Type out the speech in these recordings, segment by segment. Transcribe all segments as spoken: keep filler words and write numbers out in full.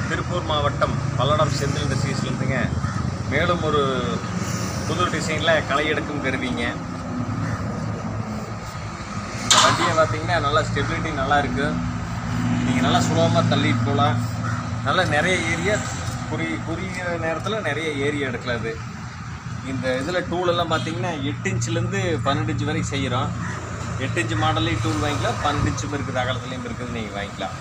திருப்பூர் மாவட்டம் பல்லடம் செந்தில் இண்டஸ்ட்ரீஸ்லேருந்துங்க மேலும் ஒரு புது டிசைனில் களை எடுக்கும் கருவிங்க. இந்த வண்டியை பார்த்தீங்கன்னா நல்லா ஸ்டெபிலிட்டி நல்லா இருக்குது. நீங்கள் நல்லா சுலபமாக தள்ளிட்டு போகலாம். நல்லா நிறைய ஏரியா குறி குறுகிய நேரத்தில் நிறைய ஏரியா எடுக்கலாம். இது இந்த இதில் டூலெல்லாம் பார்த்தீங்கன்னா எட்டு இன்ச்சுலேருந்து பன்னெண்டு இன்ச்சு வரைக்கும் செய்கிறோம். எட்டு இன்ச்சு மாடல்லையும் டூல் வாங்கிக்கலாம், பன்னெண்டு இன்ச்சும் இருக்குது, அகலத்துலேயும் இருக்குது, நீங்கள் வாங்கிக்கலாம்.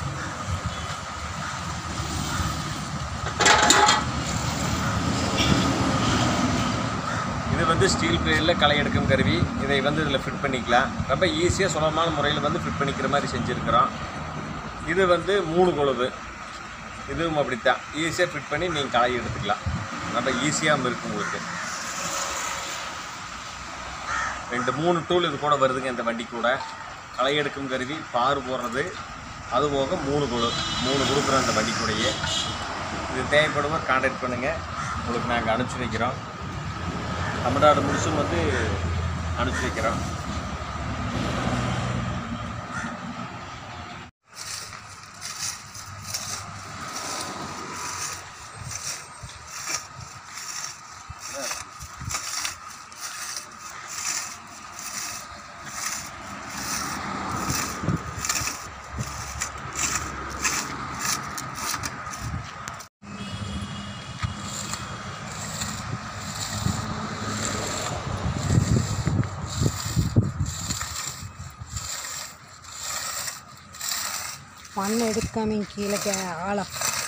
இது வந்து ஸ்டீல் பிளேடில் களை எடுக்கும் கருவி. இதை வந்து இதில் ஃபிட் பண்ணிக்கலாம். ரொம்ப ஈஸியாக சுலபமான முறையில் வந்து ஃபிட் பண்ணிக்கிற மாதிரி செஞ்சுருக்கிறோம். இது வந்து மூணு கொழுவு, இதுவும் அப்படித்தான் ஈஸியாக ஃபிட் பண்ணி நீங்கள் களை எடுத்துக்கலாம். ரொம்ப ஈஸியாகவும் இருக்குது உங்களுக்கு. ரெண்டு மூணு டூல் இது கூட வருதுங்க. இந்த வண்டி கூட களை எடுக்கும் கருவி, பாரு போடுறது, அது போக மூணு கொழு மூணு கொடுக்குறோம் இந்த வண்டி கூடையே. இது தேவைப்படுவோம் கான்டாக்ட் பண்ணுங்கள், உங்களுக்கு நாங்கள் அனுப்பிச்சி வைக்கிறோம். தமிழ்நாடு முழுசும் வந்து அனுப்பிச்சி வைக்கிறோம். மண் எடுக்காம கீழே ஆழம்